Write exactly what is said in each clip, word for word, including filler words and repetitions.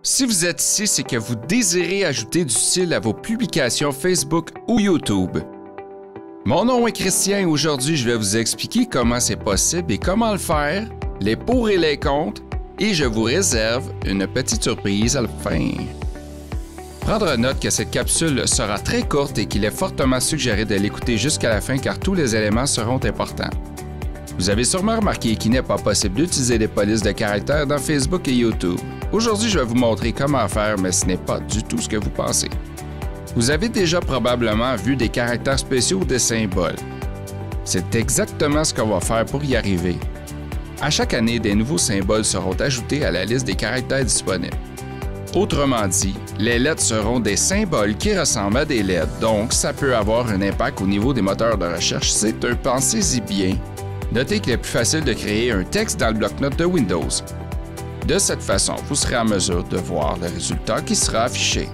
Si vous êtes ici, c'est que vous désirez ajouter du style à vos publications Facebook ou YouTube. Mon nom est Christian et aujourd'hui, je vais vous expliquer comment c'est possible et comment le faire, les pour et les contre, et je vous réserve une petite surprise à la fin. Prendre note que cette capsule sera très courte et qu'il est fortement suggéré de l'écouter jusqu'à la fin car tous les éléments seront importants. Vous avez sûrement remarqué qu'il n'est pas possible d'utiliser des polices de caractères dans Facebook et YouTube. Aujourd'hui, je vais vous montrer comment faire, mais ce n'est pas du tout ce que vous pensez. Vous avez déjà probablement vu des caractères spéciaux ou des symboles. C'est exactement ce qu'on va faire pour y arriver. À chaque année, des nouveaux symboles seront ajoutés à la liste des caractères disponibles. Autrement dit, les lettres seront des symboles qui ressemblent à des lettres, donc ça peut avoir un impact au niveau des moteurs de recherche. C'est un pensez-y bien. Notez qu'il est plus facile de créer un texte dans le bloc-notes de Windows. De cette façon, vous serez en mesure de voir le résultat qui sera affiché.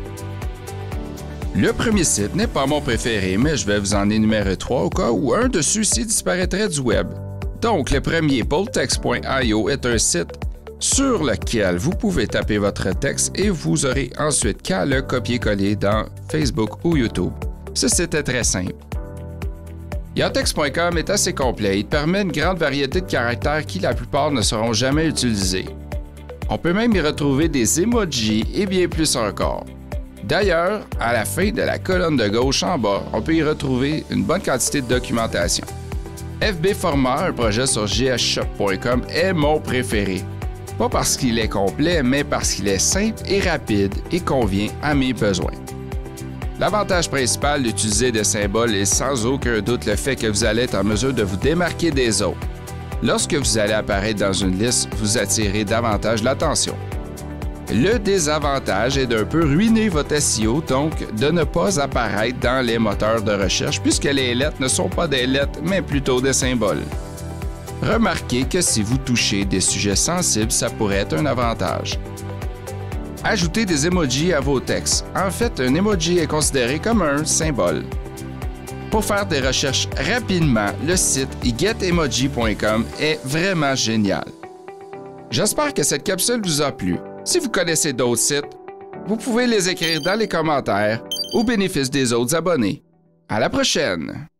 Le premier site n'est pas mon préféré, mais je vais vous en énumérer trois au cas où un de ceux-ci disparaîtrait du web. Donc, le premier, boldtext point i o, est un site sur lequel vous pouvez taper votre texte et vous aurez ensuite qu'à le copier-coller dans Facebook ou YouTube. Ce site est très simple. Yantex point com est assez complet. Il permet une grande variété de caractères qui, la plupart, ne seront jamais utilisés. On peut même y retrouver des emojis et bien plus encore. D'ailleurs, à la fin de la colonne de gauche en bas, on peut y retrouver une bonne quantité de documentation. F B Format, un projet sur g s shop point com, est mon préféré. Pas parce qu'il est complet, mais parce qu'il est simple et rapide et convient à mes besoins. L'avantage principal d'utiliser des symboles est sans aucun doute le fait que vous allez être en mesure de vous démarquer des autres. Lorsque vous allez apparaître dans une liste, vous attirez davantage l'attention. Le désavantage est d'un peu ruiner votre S E O, donc de ne pas apparaître dans les moteurs de recherche puisque les lettres ne sont pas des lettres, mais plutôt des symboles. Remarquez que si vous touchez des sujets sensibles, ça pourrait être un avantage. Ajoutez des emojis à vos textes. En fait, un emoji est considéré comme un symbole. Pour faire des recherches rapidement, le site get emoji point com est vraiment génial. J'espère que cette capsule vous a plu. Si vous connaissez d'autres sites, vous pouvez les écrire dans les commentaires au bénéfice des autres abonnés. À la prochaine!